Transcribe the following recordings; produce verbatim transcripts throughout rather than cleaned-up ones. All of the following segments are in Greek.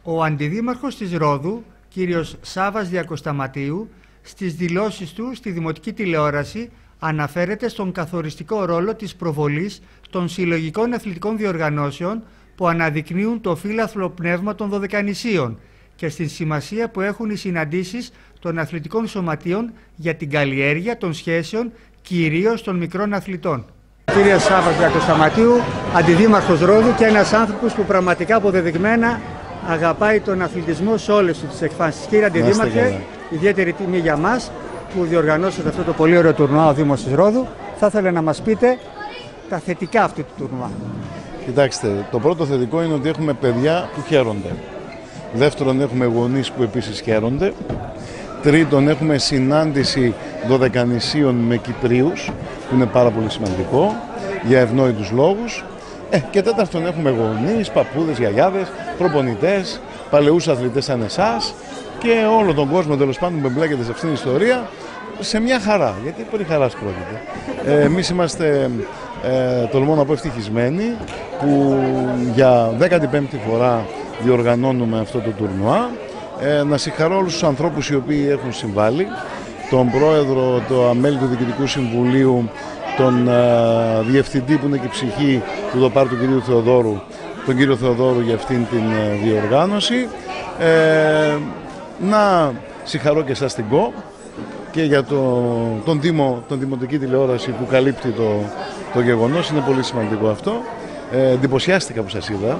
Ο αντιδήμαρχος της Ρόδου, κύριος Σάββας Διακοσταματίου, στις δηλώσεις του στη Δημοτική Τηλεόραση αναφέρεται στον καθοριστικό ρόλο της προβολής των συλλογικών αθλητικών διοργανώσεων που αναδεικνύουν το φύλαθλο πνεύμα των Δωδεκανησίων και στη σημασία που έχουν οι συναντήσεις των αθλητικών σωματείων για την καλλιέργεια των σχέσεων κυρίως των μικρών αθλητών. Κύριε Σάββας Διακοσταματίου, αντιδήμαρχος Ρόδου και ένας άνθρωπος που πραγματικά αποδεδειγμένα αγαπάει τον αθλητισμό σε όλες τις εκφάνσεις. Κύριε Αντιδήμαρχε, ιδιαίτερη τιμή για μας που διοργανώσατε αυτό το πολύ ωραίο τουρνουά ο Δήμος της Ρόδου. Θα ήθελα να μας πείτε τα θετικά αυτού του τουρνουά. Κοιτάξτε, το πρώτο θετικό είναι ότι έχουμε παιδιά που χαίρονται. Δεύτερον, έχουμε γονείς που επίσης χαίρονται. Τρίτον, έχουμε συνάντηση Δωδεκανησίων με Κυπρίους, που είναι πάρα πολύ σημαντικό, για ευνόητους λόγους. Ε, και τέταρτον, έχουμε γονείς, παππούδες, γιαγιάδες, προπονητές, παλαιούς αθλητές σαν εσάς και όλο τον κόσμο τέλος πάντων που εμπλέκεται σε αυτήν την ιστορία σε μια χαρά, γιατί περί χαράς πρόκειται. Ε, εμείς είμαστε, ε, τολμώ να πω, ευτυχισμένοι που για δέκατη πέμπτη φορά διοργανώνουμε αυτό το τουρνουά. Ε, να συγχαρώ όλους τους ανθρώπους οι οποίοι έχουν συμβάλει, τον πρόεδρο, το μέλη του Διοικητικού Συμβουλίου, τον uh, διευθυντή που είναι και η ψυχή του ΔΟΠΑΡ του κυρίου Θεοδόρου, τον κύριο Θεοδόρου για αυτήν την uh, διοργάνωση. Ε, να συγχαρώ και εσάς την ΚΟ και για το, τον, Δήμο, τον Δημοτική Τηλεόραση που καλύπτει το, το γεγονός. Είναι πολύ σημαντικό αυτό. Ε, εντυπωσιάστηκα που σας είδα,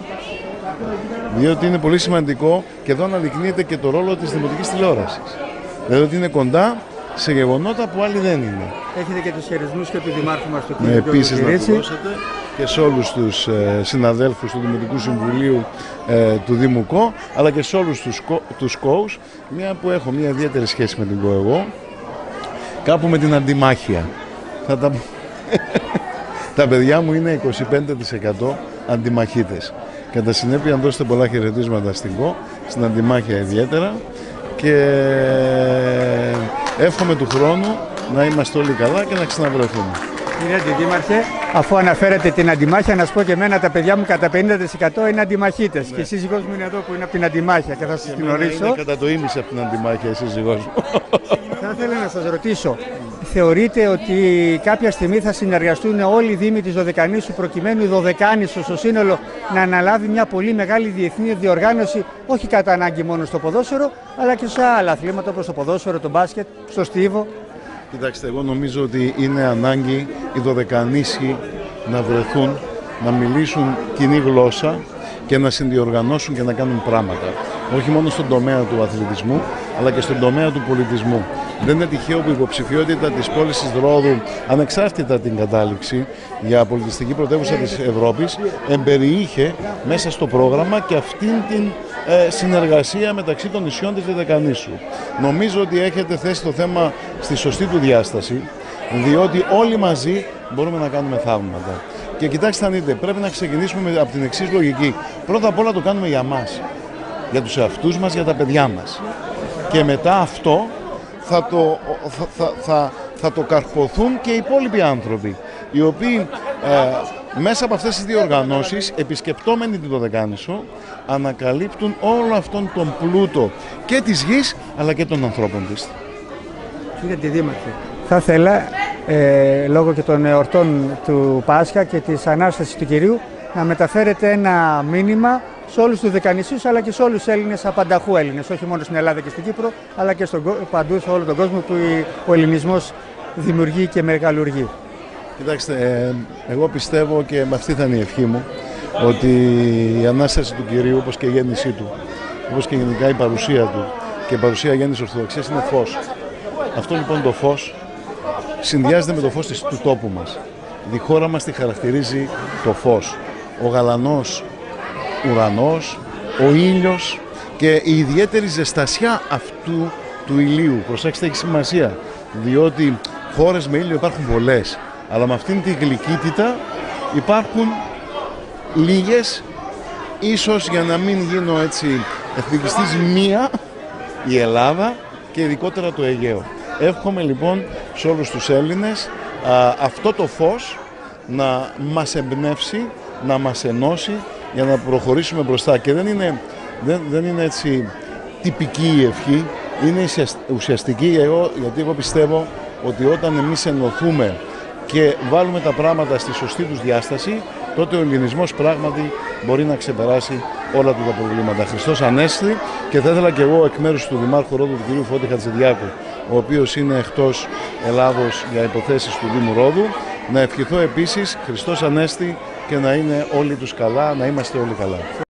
διότι είναι πολύ σημαντικό και εδώ αναδεικνύεται και το ρόλο της Δημοτικής Τηλεόρασης. Δηλαδή ότι είναι κοντά σε γεγονότα που άλλοι δεν είναι. Έχετε και τους χαιρετισμούς και του Δημάρχου μας του κ. Ναι, επίσης να του δώσετε και σε όλους τους ε, συναδέλφους του Δημοτικού Συμβουλίου ε, του Δήμου ΚΟ, αλλά και σε όλους τους, τους ΚΟΟους, μια που έχω μια ιδιαίτερη σχέση με την ΚΟ εγώ, κάπου με την αντιμάχεια. Θα τα... τα παιδιά μου είναι είκοσι πέντε τοις εκατό αντιμαχίτες. Κατά συνέπεια, αν δώσετε πολλά χαιρετίσματα στην ΚΟ, στην αντιμάχεια ιδιαίτερα, και εύχομαι του χρόνου να είμαστε όλοι καλά και να ξαναβρεθούμε. Κύριε Αντιδήμαρχε, αφού αναφέρετε την αντιμάχεια, να σας πω και εμένα τα παιδιά μου κατά πενήντα τοις εκατό είναι αντιμαχίτες. Ναι. Και η σύζυγός μου είναι εδώ που είναι από την αντιμάχεια και θα σας την ορίσω. Είναι κατά το ίμιση από την αντιμάχεια η σύζυγός μου. Θα ήθελα να σας ρωτήσω, θεωρείτε ότι κάποια στιγμή θα συνεργαστούν όλοι οι δήμοι της Δωδεκανήσου προκειμένου η Δωδεκάνησο στο σύνολο να αναλάβει μια πολύ μεγάλη διεθνή διοργάνωση, όχι κατά ανάγκη μόνο στο ποδόσφαιρο, αλλά και σε άλλα αθλήματα όπως το ποδόσφαιρο, το μπάσκετ, στο στίβο? Κοιτάξτε, εγώ νομίζω ότι είναι ανάγκη οι Δωδεκανήσοι να βρεθούν, να μιλήσουν κοινή γλώσσα και να συνδιοργανώσουν και να κάνουν πράγματα. Όχι μόνο στον τομέα του αθλητισμού, αλλά και στον τομέα του πολιτισμού. Δεν είναι τυχαίο που η υποψηφιότητα της πόλης της Ρόδου, ανεξάρτητα την κατάληξη για πολιτιστική πρωτεύουσα της Ευρώπης, εμπεριείχε μέσα στο πρόγραμμα και αυτήν την ε, συνεργασία μεταξύ των νησιών της Δωδεκανήσου. Νομίζω ότι έχετε θέσει το θέμα στη σωστή του διάσταση, διότι όλοι μαζί μπορούμε να κάνουμε θαύματα. Και κοιτάξτε αν δείτε, πρέπει να ξεκινήσουμε από την εξής λογική. Πρώτα απ' όλα το κάνουμε για μας, για τους εαυτούς μας, για τα παιδιά μας. Και μετά αυτό θα το, θα, θα, θα, θα το καρποθούν και οι υπόλοιποι άνθρωποι, οι οποίοι ε, μέσα από αυτές τις δύο οργανώσεις, επισκεπτόμενοι την Δωδεκάνησο, ανακαλύπτουν όλο αυτόν τον πλούτο και της γης, αλλά και των ανθρώπων της. Κύριε Αντιδήμαρχε, θα ήθελα, ε, λόγω και των εορτών του Πάσχα και της Ανάστασης του Κυρίου, να μεταφέρετε ένα μήνυμα σε όλους τους Δωδεκανησίους αλλά και σε όλους τους Έλληνες, απανταχού Έλληνες, όχι μόνο στην Ελλάδα και στην Κύπρο, αλλά και στον, παντού σε όλο τον κόσμο που ο ελληνισμός δημιουργεί και μεγαλουργεί. Κοιτάξτε, ε, εγώ πιστεύω και με αυτή θα είναι η ευχή μου, ότι η Ανάσταση του Κυρίου, όπως και η γέννησή του, όπως και γενικά η παρουσία του και η παρουσία γέννησης Ορθοδοξίας είναι φως. Αυτό λοιπόν το φως συνδυάζεται με το φως του τόπου μας. Η χώρα μας τη χαρακτηρίζει το φως. Ο γαλανός ουρανός, ο ήλιος και η ιδιαίτερη ζεστασιά αυτού του ηλίου. Προσέξτε, έχει σημασία, διότι χώρες με ήλιο υπάρχουν πολλές, αλλά με αυτήν την γλυκύτητα υπάρχουν λίγες, ίσως για να μην γίνω έτσι εθνικιστής, μία, η Ελλάδα και ειδικότερα το Αιγαίο. Εύχομαι λοιπόν σε όλους τους Έλληνες α, αυτό το φως να μας εμπνεύσει, να μας ενώσει για να προχωρήσουμε μπροστά. Και δεν είναι δεν, δεν είναι έτσι τυπική η ευχή, είναι ουσιαστική εγώ, γιατί εγώ πιστεύω ότι όταν εμείς ενωθούμε και βάλουμε τα πράγματα στη σωστή τους διάσταση, τότε ο ελληνισμός πράγματι μπορεί να ξεπεράσει όλα του τα προβλήματα. Χριστός Ανέστη, και θα ήθελα και εγώ εκ μέρους του Δημάρχου Ρόδου, του κ. Φώτη Χατζηδιάκου, ο οποίος είναι εκτός Ελλάδος για υποθέσεις του Δήμου Ρόδου, να ευχηθώ επίσης Χριστός Ανέστη και να είναι όλοι τους καλά, να είμαστε όλοι καλά.